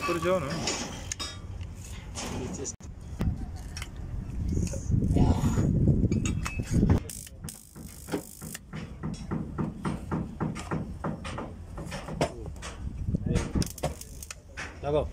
ऊपर जाओ ना। नीचे लगाओ।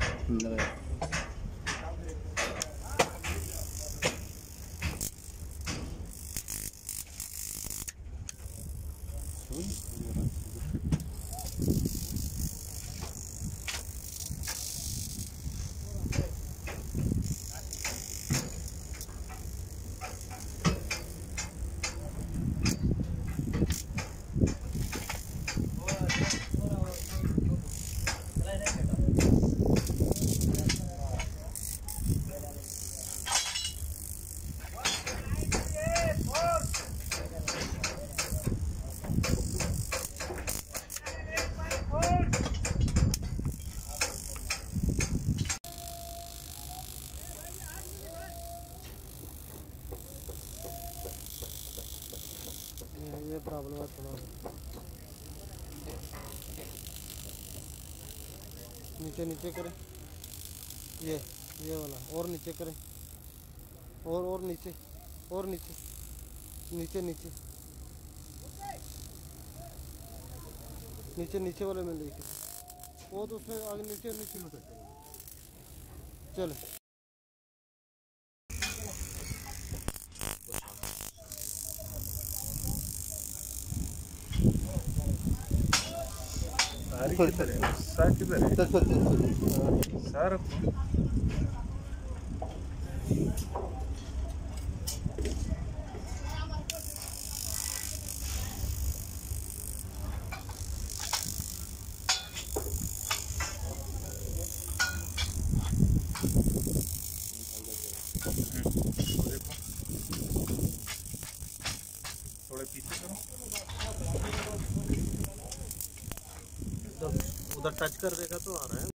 ये प्रॉब्लम है थोड़ा। नीचे नीचे करें, ये वाला और नीचे करें, और नीचे, और नीचे नीचे नीचे नीचे नीचे वाले में लेके वो तो उसमें आगे नीचे नीचे में चलो। किधर है? सार किधर है? सार थोड़ा पीछे करो। उधर टच कर देगा तो आ रहा है।